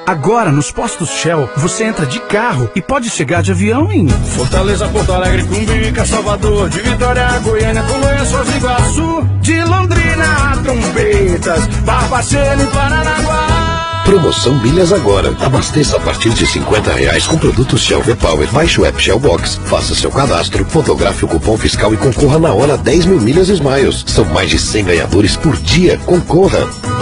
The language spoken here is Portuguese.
Agora, nos postos Shell, você entra de carro e pode chegar de avião em Fortaleza, Porto Alegre, Cumbica, Salvador, de Vitória, Goiânia, Congonhas, Foz do Iguaçu, de Londrina a Trombetas, Barbacena e Paranaguá. Promoção Milhas Agora. Abasteça a partir de R$50 com produtos Shell V-Power. Baixe o app Shell Box, faça seu cadastro, fotografe o cupom fiscal e concorra na hora a 10 mil milhas Smiles. São mais de 100 ganhadores por dia. Concorra!